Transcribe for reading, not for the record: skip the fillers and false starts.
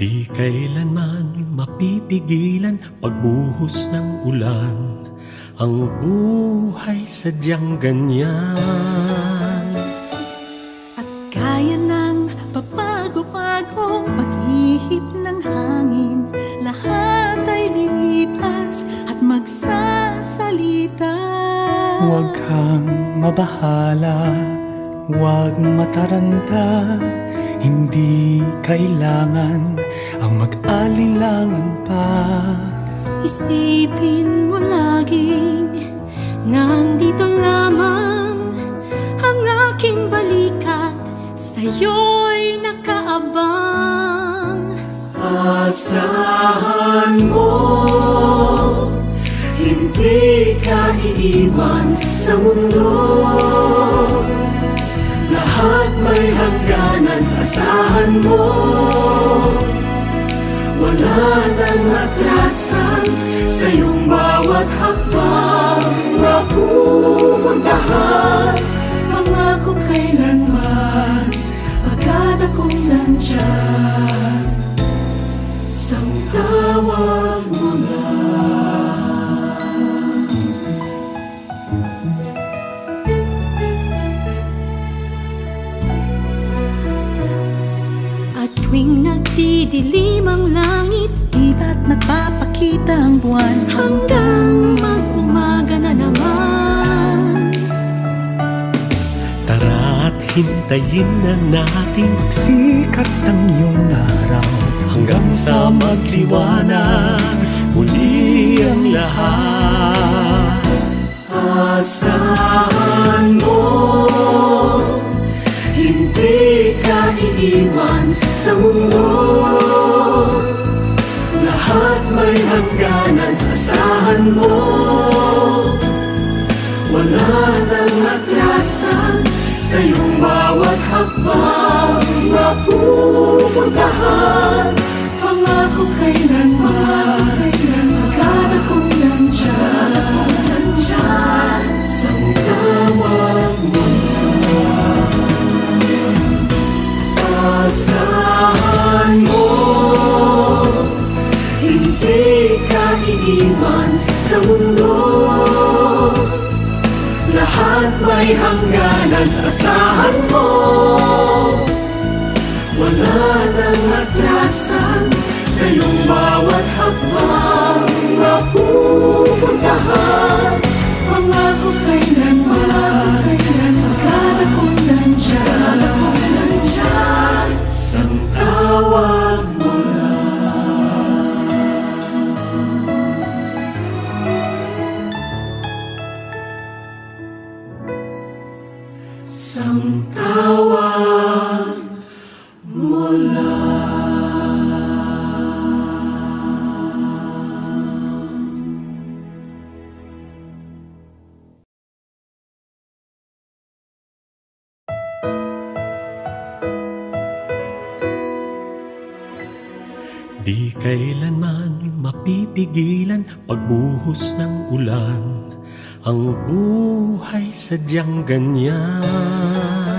Di kailanman mapipigilan pagbuhos ng ulan. Ang buhay sadyang ganyan. At kaya ng papago-bagong pag-ihip ng hangin. Lahat ay lilipas at magsasalita. Huwag kang mabahala, huwag mataranta. Hindi kailangan ang mag-alinlangan pa. Isipin mo laging nandito lamang ang aking balikat, sa'yo'y nakaabang. Asahan mo, hindi ka iiwan sa mundo. Lahat may hangganan, asahan mo. Wala nang atrasan sa iyong bawat hakbang na pupuntahan. Pangako kailanman, agad akong nandyan. Sang tawag mo lang. At tuwing nagdidilim ang langit, di ba't nagpapakita ang buwan? hanggang mag-umaga na naman. Tara't hintayin na natin Magsikat ng iyong araw hanggang sa magliwanag muli ang lahat. Asahan mo, hindi ka iiwan sa mundo. Lahat may hangganan, asahan mo. Wala nang atrasan sa iyong bawat hakbang na pupuntahan. Pangako kailanman, agad akong nandyan. Sang tawag mo lang. Asahan mo, hindi ka iiwan sa mundo. Lahat may hangganan, asahan mo. Wala nang atrasan sa iyong bawat hakbang na pupuntahan. Pangako kailanman, agad akong nandyan. Sang tawag mo lang. Sang tawag mo lang. Di kailanman mapipigilan pagbuhos ng ulan. Ang buhay sadyang ganyan.